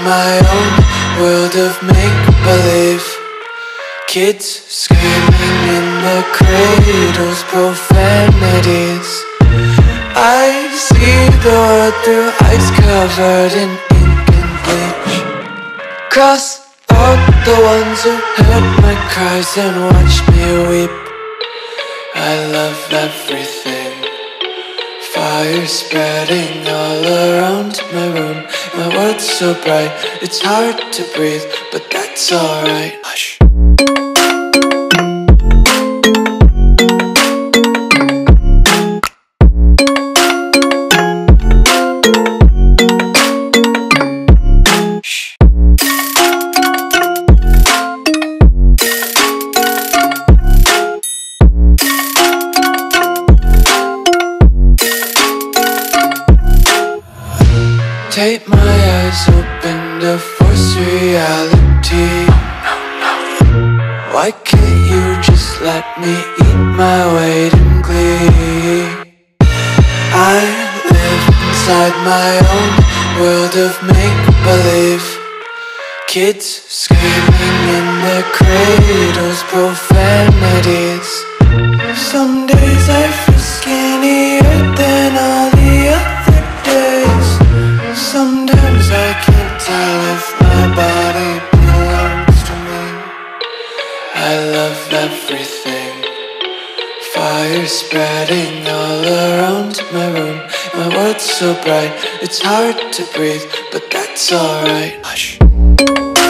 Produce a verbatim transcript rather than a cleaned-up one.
my own world of make-believe. Kids screaming in the cradles, profanities. I see the world through eyes covered in ink and bleach. Cross out the ones who heard my cries and watched me weep. I love everything. Fire spreading all around my room. My world's so bright, it's hard to breathe, but that's alright. Hush. Tape my eyes open to force reality. Why can't you just let me eat my weight in glee? I live inside my own world of make-believe. Kids screaming in their cradles, profanities. Some days I feel skinnier than all the other days. Sometimes I can't tell if my body belongs to me. I love everything. Fire spreading all around my room. My world's so bright, it's hard to breathe, but that's alright. Hush.